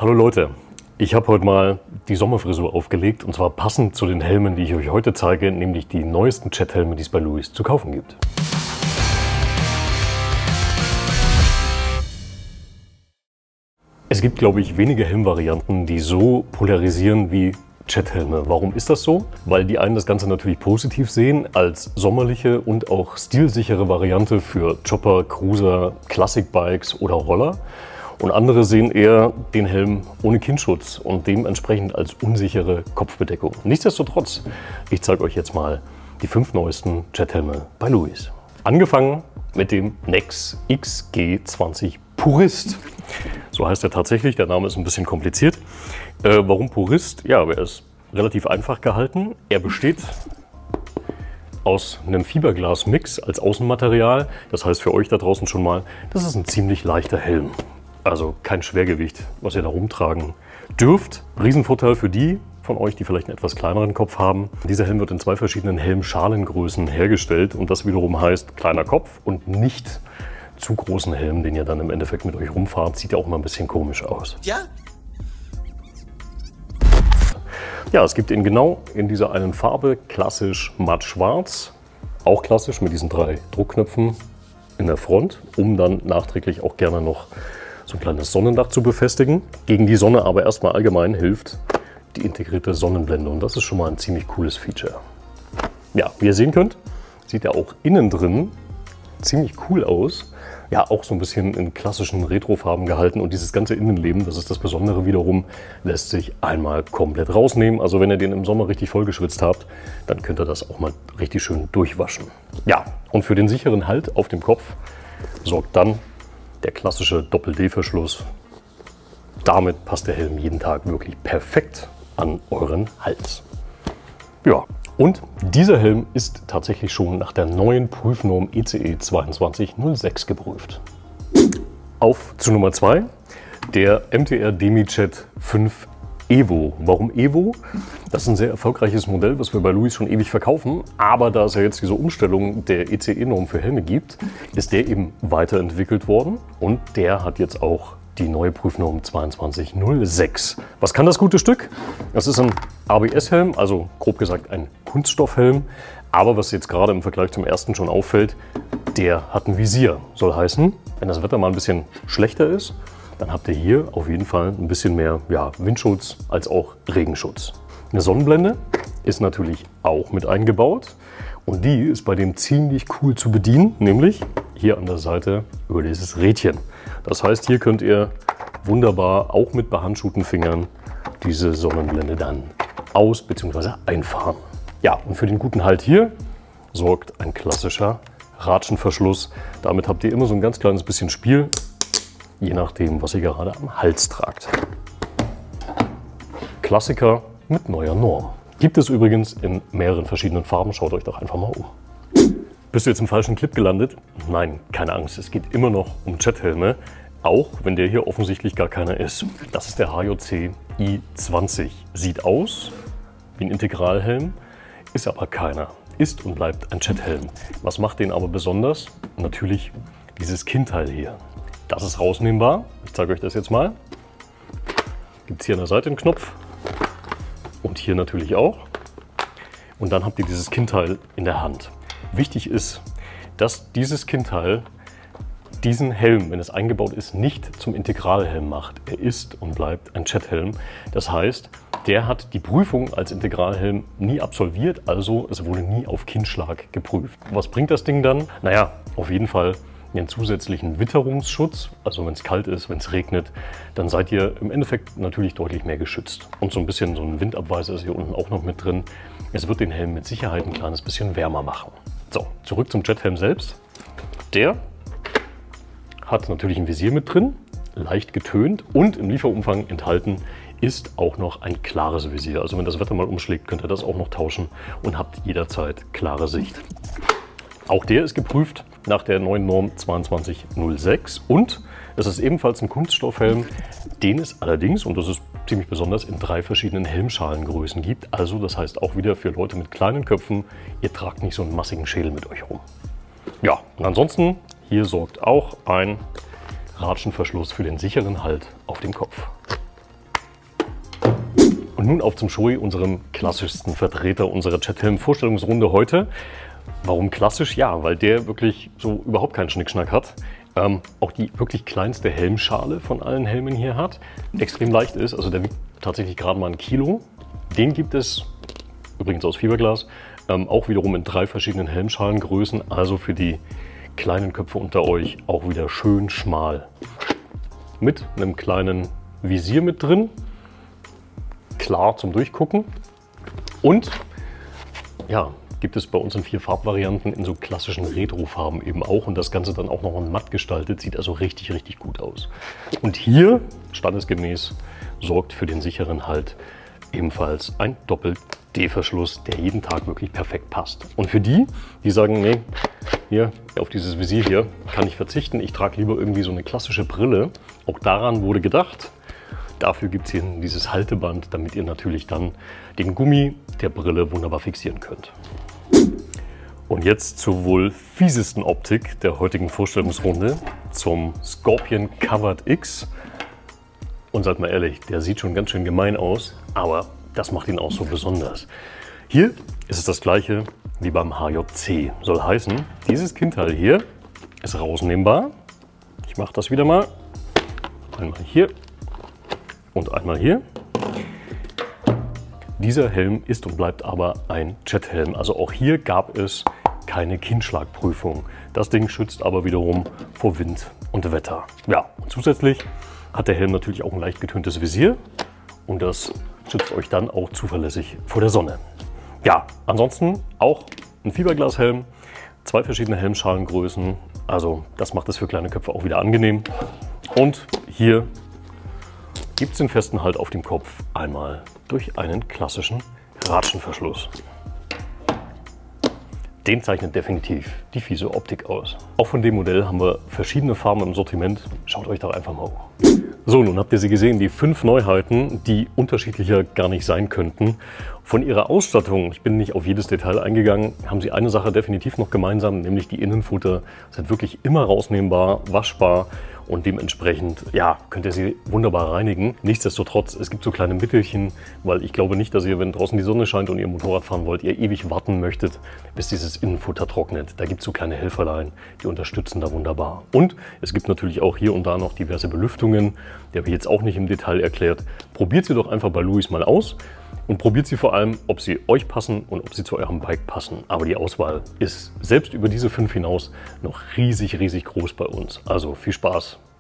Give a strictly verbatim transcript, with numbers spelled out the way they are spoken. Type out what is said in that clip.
Hallo Leute, ich habe heute mal die Sommerfrisur aufgelegt und zwar passend zu den Helmen, die ich euch heute zeige, nämlich die neuesten Jet-Helme, die es bei Louis zu kaufen gibt. Es gibt, glaube ich, wenige Helmvarianten, die so polarisieren wie Jet-Helme. Warum ist das so? Weil die einen das Ganze natürlich positiv sehen als sommerliche und auch stilsichere Variante für Chopper, Cruiser, Classic-Bikes oder Roller. Und andere sehen eher den Helm ohne Kinnschutz und dementsprechend als unsichere Kopfbedeckung. Nichtsdestotrotz, ich zeige euch jetzt mal die fünf neuesten Jet-Helme bei Louis. Angefangen mit dem Nex X G zwanzig Purist. So heißt er tatsächlich, der Name ist ein bisschen kompliziert. Äh, warum Purist? Ja, aber er ist relativ einfach gehalten. Er besteht aus einem Fiberglas-Mix als Außenmaterial. Das heißt für euch da draußen schon mal, das ist ein ziemlich leichter Helm. Also kein Schwergewicht, was ihr da rumtragen dürft. Riesenvorteil für die von euch, die vielleicht einen etwas kleineren Kopf haben. Dieser Helm wird in zwei verschiedenen Helmschalengrößen hergestellt und das wiederum heißt kleiner Kopf und nicht zu großen Helm, den ihr dann im Endeffekt mit euch rumfahrt. Sieht ja auch mal ein bisschen komisch aus. Ja? Ja, es gibt ihn genau in dieser einen Farbe, klassisch matt schwarz. Auch klassisch mit diesen drei Druckknöpfen in der Front, um dann nachträglich auch gerne noch so ein kleines Sonnendach zu befestigen. Gegen die Sonne aber erstmal allgemein hilft die integrierte Sonnenblende und das ist schon mal ein ziemlich cooles Feature. Ja, wie ihr sehen könnt, sieht er auch innen drin ziemlich cool aus. Ja, auch so ein bisschen in klassischen Retrofarben gehalten und dieses ganze Innenleben, das ist das Besondere wiederum, lässt sich einmal komplett rausnehmen. Also wenn ihr den im Sommer richtig voll geschwitzt habt, dann könnt ihr das auch mal richtig schön durchwaschen. Ja, und für den sicheren Halt auf dem Kopf sorgt dann der klassische Doppel-D-Verschluss. Damit passt der Helm jeden Tag wirklich perfekt an euren Hals. Ja, und dieser Helm ist tatsächlich schon nach der neuen Prüfnorm E C E zweiundzwanzig null sechs geprüft. Auf zu Nummer zwei, der M T R Demi-Jet fünf Evo. Warum Evo? Das ist ein sehr erfolgreiches Modell, was wir bei Louis schon ewig verkaufen. Aber da es ja jetzt diese Umstellung der E C E-Norm für Helme gibt, ist der eben weiterentwickelt worden. Und der hat jetzt auch die neue Prüfnorm zweiundzwanzig null sechs. Was kann das gute Stück? Das ist ein A B S-Helm, also grob gesagt ein Kunststoffhelm. Aber was jetzt gerade im Vergleich zum ersten schon auffällt, der hat ein Visier. Soll heißen, wenn das Wetter mal ein bisschen schlechter ist, dann habt ihr hier auf jeden Fall ein bisschen mehr ja, Windschutz als auch Regenschutz. Eine Sonnenblende ist natürlich auch mit eingebaut und die ist bei dem ziemlich cool zu bedienen, nämlich hier an der Seite über dieses Rädchen. Das heißt, hier könnt ihr wunderbar auch mit behandschuhten Fingern diese Sonnenblende dann aus- bzw. einfahren. Ja, und für den guten Halt hier sorgt ein klassischer Ratschenverschluss. Damit habt ihr immer so ein ganz kleines bisschen Spiel, je nachdem, was ihr gerade am Hals tragt. Klassiker mit neuer Norm. Gibt es übrigens in mehreren verschiedenen Farben. Schaut euch doch einfach mal um. Bist du jetzt im falschen Clip gelandet? Nein, keine Angst. Es geht immer noch um Jet-Helme, auch wenn der hier offensichtlich gar keiner ist. Das ist der H J C I zwanzig. Sieht aus wie ein Integralhelm, ist aber keiner. Ist und bleibt ein Jet-Helm. Was macht den aber besonders? Natürlich dieses Kinnteil hier. Das ist rausnehmbar. Ich zeige euch das jetzt mal. Gibt es hier an der Seite einen Knopf und hier natürlich auch. Und dann habt ihr dieses Kinnteil in der Hand. Wichtig ist, dass dieses Kinnteil diesen Helm, wenn es eingebaut ist, nicht zum Integralhelm macht. Er ist und bleibt ein Jet-Helm. Das heißt, der hat die Prüfung als Integralhelm nie absolviert, also es wurde nie auf Kinnschlag geprüft. Was bringt das Ding dann? Naja, auf jeden Fall einen zusätzlichen Witterungsschutz, also wenn es kalt ist, wenn es regnet, dann seid ihr im Endeffekt natürlich deutlich mehr geschützt. Und so ein bisschen so ein Windabweiser ist hier unten auch noch mit drin. Es wird den Helm mit Sicherheit ein kleines bisschen wärmer machen. So, zurück zum Jet-Helm selbst. Der hat natürlich ein Visier mit drin, leicht getönt und im Lieferumfang enthalten ist auch noch ein klares Visier. Also wenn das Wetter mal umschlägt, könnt ihr das auch noch tauschen und habt jederzeit klare Sicht. Auch der ist geprüft nach der neuen Norm zweiundzwanzig null sechs und es ist ebenfalls ein Kunststoffhelm, den es allerdings, und das ist ziemlich besonders, in drei verschiedenen Helmschalengrößen gibt. Also das heißt auch wieder für Leute mit kleinen Köpfen, ihr tragt nicht so einen massigen Schädel mit euch rum. Ja, und ansonsten, hier sorgt auch ein Ratschenverschluss für den sicheren Halt auf dem Kopf. Und nun auf zum Shoei, unserem klassischsten Vertreter unserer Chat-Helm-Vorstellungsrunde heute. Warum klassisch? Ja, weil der wirklich so überhaupt keinen Schnickschnack hat. Ähm, auch die wirklich kleinste Helmschale von allen Helmen hier hat. Extrem leicht ist, also der wiegt tatsächlich gerade mal ein Kilo. Den gibt es übrigens aus Fiberglas, ähm, auch wiederum in drei verschiedenen Helmschalengrößen. Also für die kleinen Köpfe unter euch auch wieder schön schmal. Mit einem kleinen Visier mit drin. Klar zum Durchgucken. Und ja, gibt es bei uns in vier Farbvarianten in so klassischen Retro-Farben eben auch. Und das Ganze dann auch noch in matt gestaltet. Sieht also richtig, richtig gut aus. Und hier, standesgemäß, sorgt für den sicheren Halt ebenfalls ein Doppel-D-Verschluss, der jeden Tag wirklich perfekt passt. Und für die, die sagen, nee, hier auf dieses Visier hier kann ich verzichten, ich trage lieber irgendwie so eine klassische Brille. Auch daran wurde gedacht. Dafür gibt es hier dieses Halteband, damit ihr natürlich dann den Gummi der Brille wunderbar fixieren könnt. Und jetzt zur wohl fiesesten Optik der heutigen Vorstellungsrunde, zum Scorpion Covered X. Und seid mal ehrlich, der sieht schon ganz schön gemein aus, aber das macht ihn auch so besonders. Hier ist es das gleiche wie beim H J C. Soll heißen, dieses Kindteil hier ist rausnehmbar. Ich mache das wieder mal. Einmal hier und einmal hier. Dieser Helm ist und bleibt aber ein Chat-Helm. Also auch hier gab es keine Kinnschlagprüfung. Das Ding schützt aber wiederum vor Wind und Wetter. Ja, und zusätzlich hat der Helm natürlich auch ein leicht getöntes Visier und das schützt euch dann auch zuverlässig vor der Sonne. Ja, ansonsten auch ein Fiberglashelm, zwei verschiedene Helmschalengrößen, also das macht es für kleine Köpfe auch wieder angenehm. Und hier gibt es den festen Halt auf dem Kopf einmal durch einen klassischen Ratschenverschluss. Den zeichnet definitiv die fiese Optik aus. Auch von dem Modell haben wir verschiedene Farben im Sortiment. Schaut euch doch einfach mal um. So, nun habt ihr sie gesehen, die fünf Neuheiten, die unterschiedlicher gar nicht sein könnten. Von ihrer Ausstattung, ich bin nicht auf jedes Detail eingegangen, haben sie eine Sache definitiv noch gemeinsam, nämlich die Innenfutter sind wirklich immer rausnehmbar, waschbar und dementsprechend, ja, könnt ihr sie wunderbar reinigen. Nichtsdestotrotz, es gibt so kleine Mittelchen, weil ich glaube nicht, dass ihr, wenn draußen die Sonne scheint und ihr Motorrad fahren wollt, ihr ewig warten möchtet, bis dieses Innenfutter trocknet. Da gibt es so kleine Helferlein, die unterstützen da wunderbar. Und es gibt natürlich auch hier und da noch diverse Belüftungen, die habe ich jetzt auch nicht im Detail erklärt. Probiert sie doch einfach bei Louis mal aus. Und probiert sie vor allem, ob sie euch passen und ob sie zu eurem Bike passen. Aber die Auswahl ist selbst über diese fünf hinaus noch riesig, riesig groß bei uns. Also viel Spaß